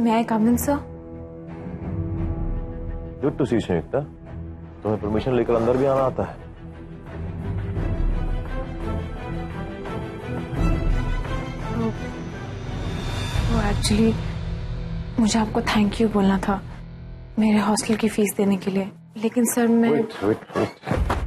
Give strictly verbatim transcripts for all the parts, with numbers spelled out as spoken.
May I come in, sir? Good to see you, संयुक्ता। तुम्हें permission लेकर अंदर भी आना आता है? वो एक्चुअली मुझे आपको थैंक यू बोलना था मेरे हॉस्टल की फीस देने के लिए, लेकिन सर मैं wait, wait, wait.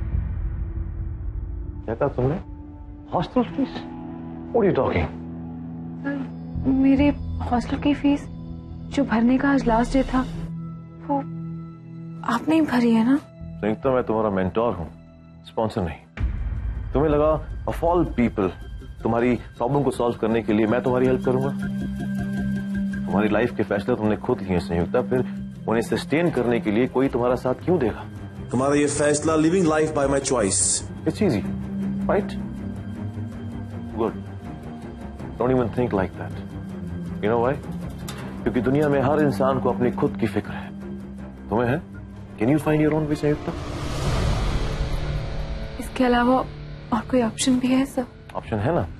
क्या कहा तुमने? Hostel fee? What are you talking? Sir मेरे हॉस्टल की फीस जो भरने का आज लास्ट डे था वो आपने ही भरी है ना? संयुक्ता, मैं तुम्हारा मेंटोर हूँ, स्पॉन्सर नहीं। तुम्हें लगा ऑफ ऑल पीपल तुम्हारी प्रॉब्लम को सॉल्व करने के लिए मैं तुम्हारी हेल्प करूंगा? तुम्हारी लाइफ के फैसले तुमने खुद लिए संयुक्ता, फिर उन्हें सस्टेन करने के लिए कोई तुम्हारा साथ क्यों देगा? तुम्हारा ये फैसला living life by my choice. It's easy, right? Good. Don't even think like that. You know why? क्योंकि दुनिया में हर इंसान को अपनी खुद की फिक्र है। तुम्हें है? Can you find your own way Samyukta? इसके अलावा और कोई ऑप्शन भी है सर? ऑप्शन है ना,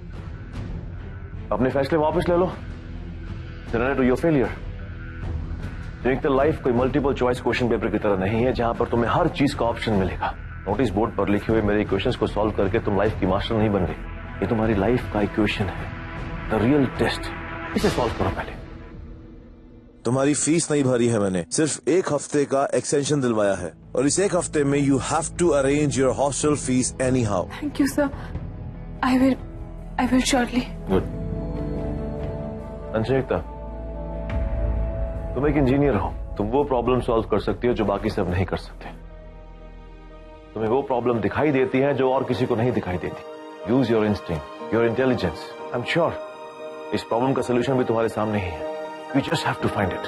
अपने फैसले वापस ले लो। To your failure. Samyukta, life कोई मल्टीपल चॉइस क्वेश्चन पेपर की तरह नहीं है जहां पर तुम्हें हर चीज का ऑप्शन मिलेगा। नोटिस बोर्ड पर लिखे हुए मेरे इक्वेशंस को सॉल्व करके तुम लाइफ की मास्टर नहीं बन गए। ये तुम्हारी लाइफ का इक्वेशन है, द रियल टेस्ट। इसे सॉल्व करो पहले। तुम्हारी फीस नहीं भरी है मैंने, सिर्फ एक हफ्ते का एक्सटेंशन दिलवाया है, और इस एक हफ्ते में you have to arrange your hostel fee anyhow. Thank you sir, I will I will shortly. Good. Samyukta, तुम एक इंजीनियर हो, तुम वो प्रॉब्लम सॉल्व कर सकती हो जो बाकी सब नहीं कर सकते। तुम्हें वो प्रॉब्लम दिखाई देती है जो और किसी को नहीं दिखाई देती। Use your instinct, your intelligence. I am sure इस प्रॉब्लम का सोल्यूशन भी तुम्हारे सामने ही है। You just have to find it.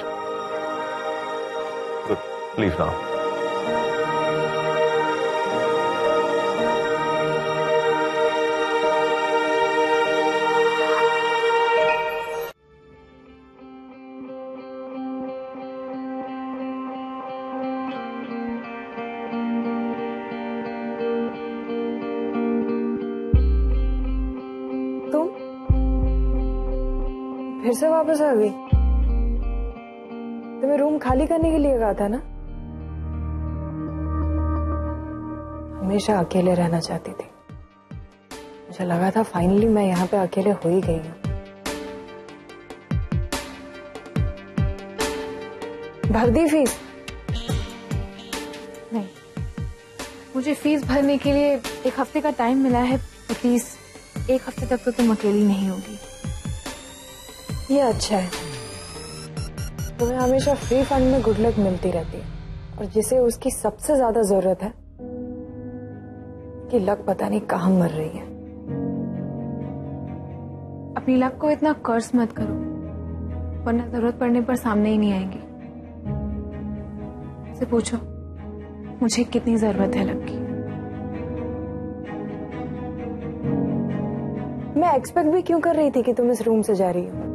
Good. Leave now. तुम फिर से वापस आ गई? तुम्हें रूम खाली करने के लिए कहा था ना? हमेशा अकेले रहना चाहती थी। मुझे लगा था फाइनली मैं यहाँ पे अकेले हो ही गई हूँ। भर दी फीस? नहीं, मुझे फीस भरने के लिए एक हफ्ते का टाइम मिला है। प्लीज एक हफ्ते तक तो तुम अकेली नहीं होगी। ये अच्छा है, तुम्हें हमेशा फ्री फंड में गुड लक मिलती रहती है, और जिसे उसकी सबसे ज्यादा जरूरत है कि लक पता नहीं कहाँ मर रही है। अपनी लक को इतना कर्ज मत करो, वरना जरूरत पड़ने पर सामने ही नहीं आएगी। से पूछो मुझे कितनी जरूरत है लक की। मैं एक्सपेक्ट भी क्यों कर रही थी कि तुम इस रूम से जा रही हो?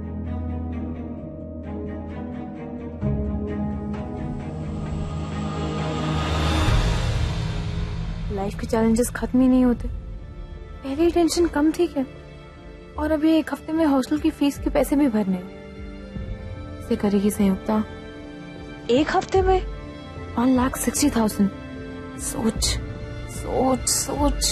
लाइफ के चैलेंजेस खत्म ही नहीं होते। पहली टेंशन कम थी क्या, और अभी एक हफ्ते में हॉस्टल की फीस के पैसे भी भरने। इसे करेगी संयुक्ता एक हफ्ते में वन लाख सिक्सटी थाउजेंड। सोच सोच सोच।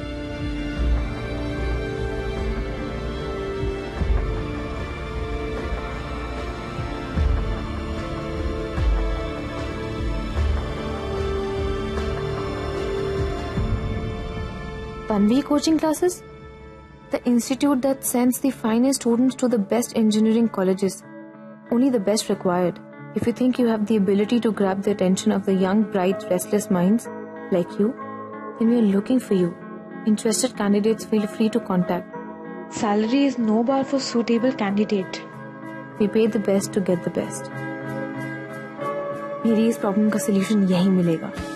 Tanvi Coaching Classes, the institute that sends the finest students to the best engineering colleges. Only the best required. If you think you have the ability to grab the attention of the young, bright, restless minds like you, then we are looking for you. Interested candidates feel free to contact. Salary is no bar for suitable candidate. We pay the best to get the best. मेरी इस problem का solution यही मिलेगा।